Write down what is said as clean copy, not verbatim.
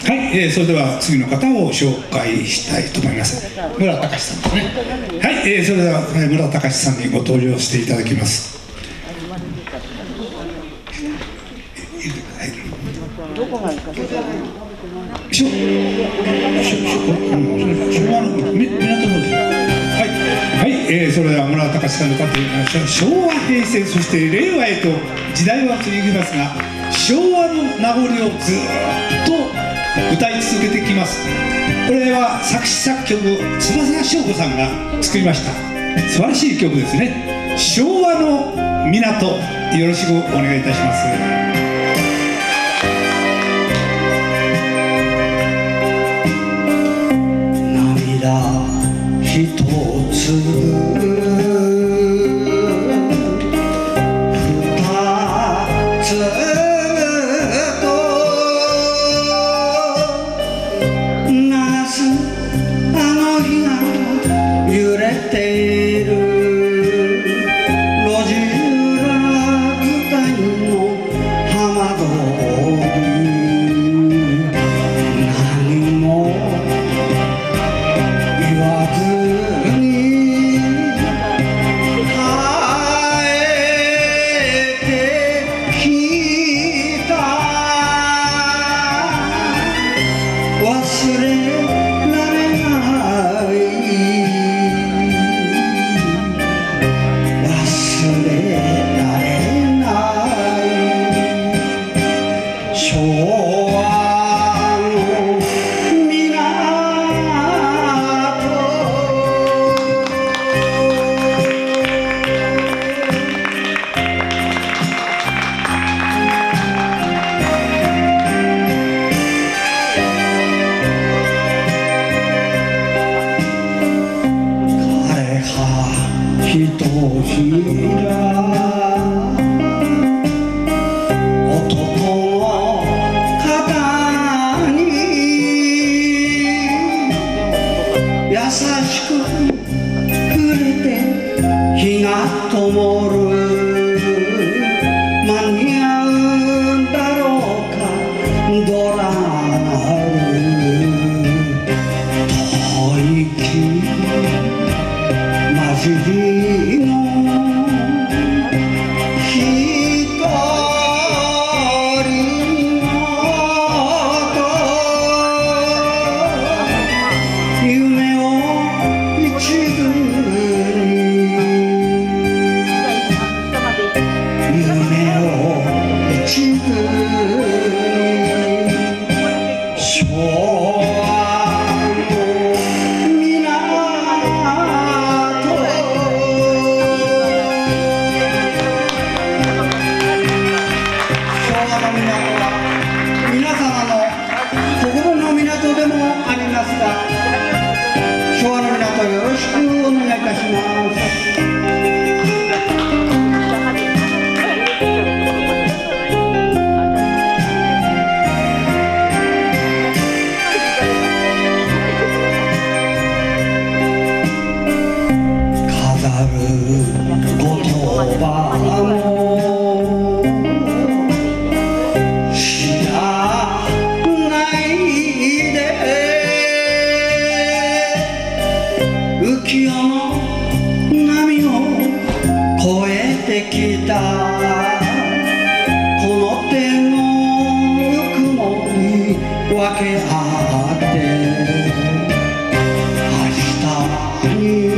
はい、それでは次の方を紹介したいと思います。村隆さんですね。はい、それでは村隆さんにご登場していただきます。 どこがですか？ 昭和の港のです。はい、それでは村隆さんの歌といいましょう。昭和、平成、そして令和へと時代は続きますが、昭和の名残をずっと歌い続けてきます。これは作詞作曲翼翔子さんが作りました素晴らしい曲ですね。昭和の港、よろしくお願いいたします。 一つ二つと流すあの日が揺れている路地裏舞台の浜通り何も言わずひとひら男の肩に優しく触れて火が灯る間に合うんだろうかドラマ遠い混じりの一人の夢を一途に夢を一途に昭和昭和の港、よろしくお願いいたします。飾る言葉も知らないで浮世の波を越えてきたこの手のぬくもり分け合って明日に